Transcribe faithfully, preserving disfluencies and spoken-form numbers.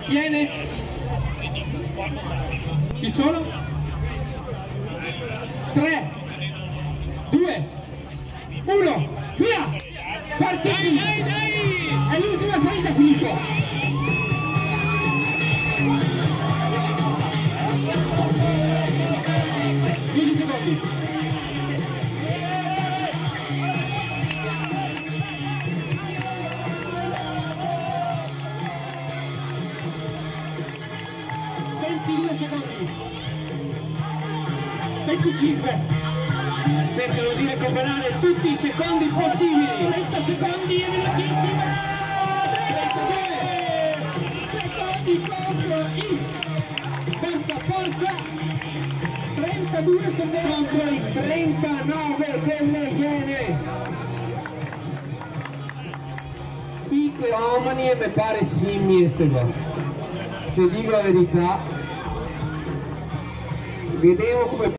Viene. Ci sono? tre, due, uno, via! Partiti! È l'ultima salita, Filippo! dieci secondi! ventidue secondi, venticinque, cercano di recuperare tutti i secondi possibili, trenta secondi e velocissima, trentadue secondi contro i, forza forza, trentadue secondi contro i trentanove delle Iene. Piccole omani e mi pare simili ste cose, ti dico la verità. Vedevo come